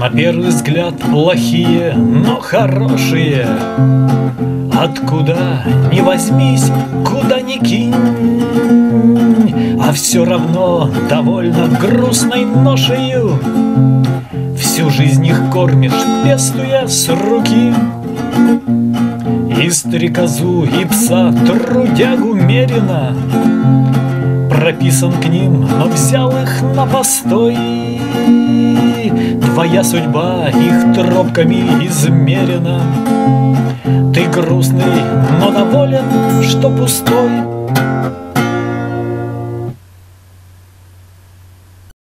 На первый взгляд плохие, но хорошие. Откуда ни возьмись, куда ни кинь, а все равно довольно грустной ношею. Всю жизнь их кормишь, пестуя с руки. И стрекозу, и пса, трудягу мерено. Прописан к ним, но взял их на постой. Твоя судьба их тропками измерена. Ты грустный, но доволен, что пустой.